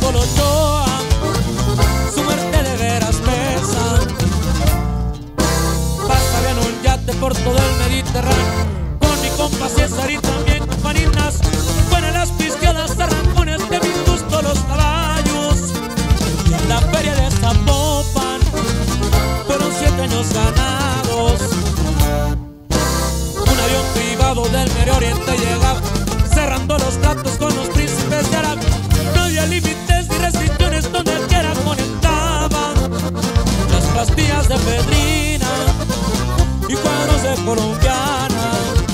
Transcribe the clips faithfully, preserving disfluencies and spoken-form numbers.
Polo Ochoa, su muerte de veras pesa. Pasa bien un yate por todo el Mediterráneo, con mi compa César y también con Paninas. Buenas las pisqueadas, arrancones, de mi gusto los caballos. Y en la feria de Zapopan fueron siete años ganados. Un avión privado del Medio Oriente llegaba, cerrando los tratos con los príncipes de Arabia. No había límites ni restricciones, donde quiera conectaban las pastillas de Pedrina y cuadros de colombiana.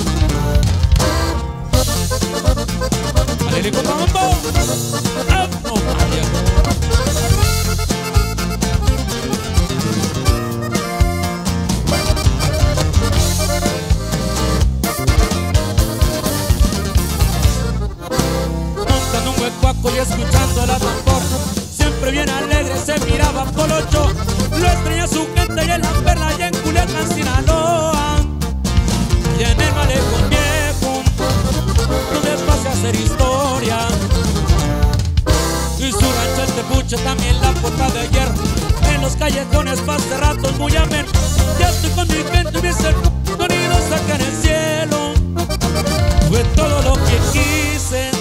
Alérico Mambo, ¡ah, no, María! Montando un huecuaco y escuchando la tambora, siempre bien alegre se miraba Polo Ochoa. Lo extraña su gente y en la Perla y en Culiacán, Sinaloa, y en el Malecón Viejo, donde pase a hacer historia. Y su rancho el Tepuche, también la Puerta de Hierro, en los callejones pase ratos muy ameno. Ya estoy con mi gente y mis sonidos acá en el cielo. Fue todo lo que quise